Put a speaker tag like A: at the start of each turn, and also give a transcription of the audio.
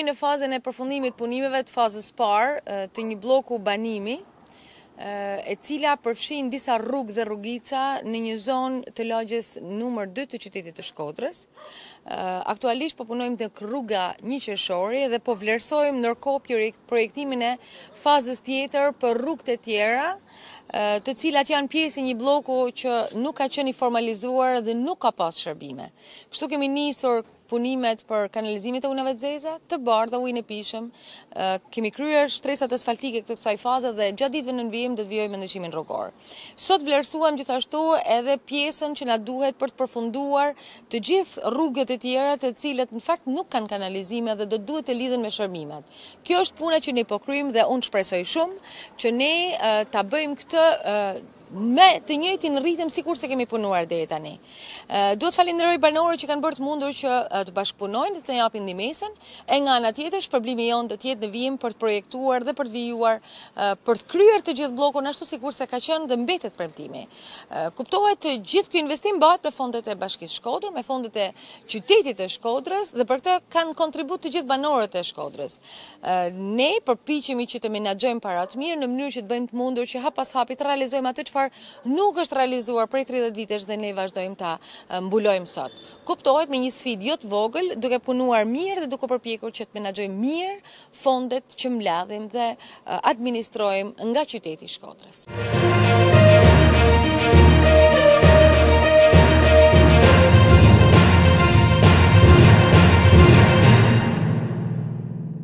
A: në fazën e përfundimit punimeve të fazës parë të një bloku banimi, e cila përfshin disa rrugë dhe rrugica në një zonë të lagjes numër 2 të qytetit të Shkodrës. Aktualisht po punojmë në rruga 1 Qershori dhe po vlerësojmë ndërkohë projektimin e fazës tjetër për rrugët e tjera, të cilat janë pjesë e një bloku që nuk ka qenë i formalizuar dhe nuk ka pas shërbime. Kështu kemi nisur punimet për kanalizimin e ujëve të zeza, të bardha, ujin e pishëm. Kemi kryer shtresat asfaltike këtë kësaj faze dhe gjatë ditëve në vijim do të vijojmë me ndriçimin rrugor. Sot vlerësuam gjithashtu edhe pjesën që na duhet për të përfunduar të gjithë rrugët e tjera të cilat në fakt nuk kanë kanalizime dhe do duhet të lidhen me shërbimet. Kjo është puna që ne po kryjmë dhe unë shpresoj shumë që ne ta bëjmë këtë me të njëjtin ritëm sikur se kemi punuar deri tani. Duhet falenderoj banorët që kanë bërë të mundur që të bashkëpunojnë dhe të japin ndihmën. E nga ana tjetër, shpërblimi jon do të jetë në vijim për të projektuar dhe për të vijuar, për të kryer të gjithë bllokun ashtu sikur se ka qenë dhe mbetet premtimi. Kuptohet gjithë ky investim bëhet me fondet e Bashkisë Shkodër, me fondet e qytetit të Shkodrës dhe për këtë kanë kontribut të gjithë banorët e Shkodrës. Ne përpiqemi që të menaxhojmë parat mirë në mënyrë që të bëjmë të mundur që hap pas hapi të realizojmë atë çfarë nuk është realizuar prej 30 vitesh dhe ne vazhdojmë ta mbulojmë sot. Kuptohet me një sfidë jo të vogël, duke punuar mirë dhe duke përpjekur që të menaxhojmë mirë fondet që mbledhim dhe administrojmë nga qyteti i Shkodrës.